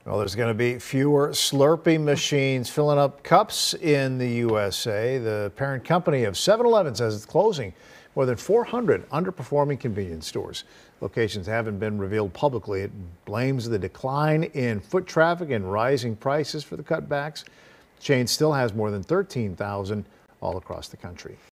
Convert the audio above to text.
Well, there's going to be fewer Slurpee machines filling up cups in the USA. The parent company of 7-Eleven says it's closing more than 400 underperforming convenience stores. Locations haven't been revealed publicly. It blames the decline in foot traffic and rising prices for the cutbacks. The chain still has more than 13,000 all across the country.